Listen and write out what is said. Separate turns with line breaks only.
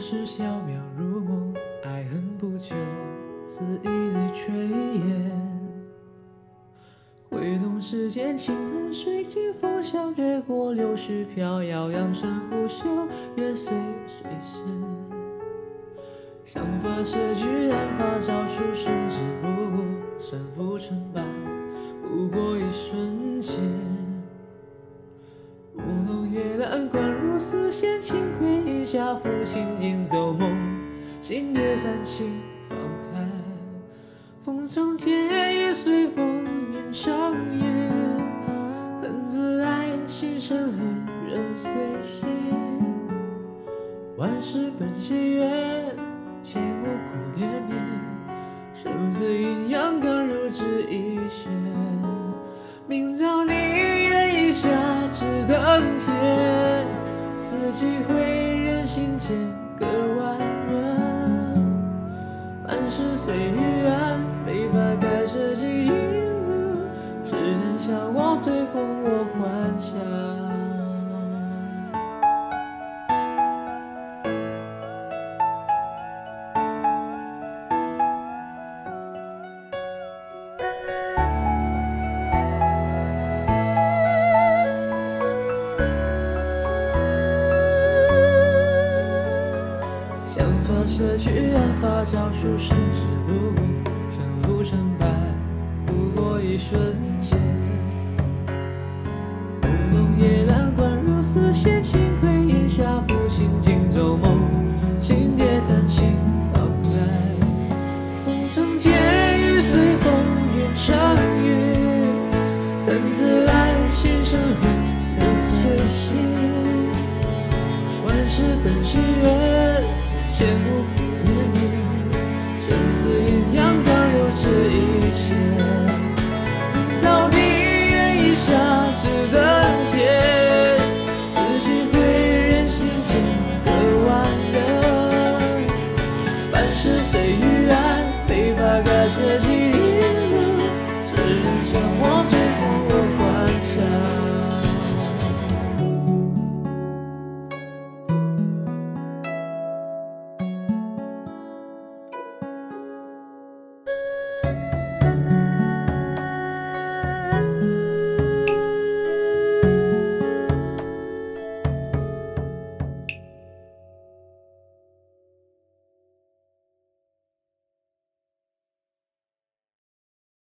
是小渺如梦，爱恨不久，似一缕炊烟。挥动时间，清冷水晶风萧掠过，柳絮飘摇，扬声拂袖，月随水逝。想发射去，染发照出生之不过，山浮尘罢，不过一瞬间。舞弄夜阑，关如丝线，轻挥一下，抚琴尽奏梦，心蝶散尽放开。风从天，月随风，云成月，恨自爱，心生恨，人随心。万事本心愿，千无苦连绵，生死阴阳，刚柔指一线。明早宁愿一下，只等天。四季回，人心间，隔万人。凡事随遇安，没法改设计一路。世人向往，最疯我幻想。想发射去，染发照出生之不过，身浮尘败，不过一瞬间。舞弄夜阑，关如丝线，轻挥一下，抚琴尽奏梦，心蝶散尽放开。风从天，雨随风，云成月，恨自爱，心生恨，人随心。万事本心愿，千无苦连绵，生死阴阳，刚柔指一线。明早宁愿一下，只等天。四季回，人心间，隔万人。凡事随遇安，没法改设计。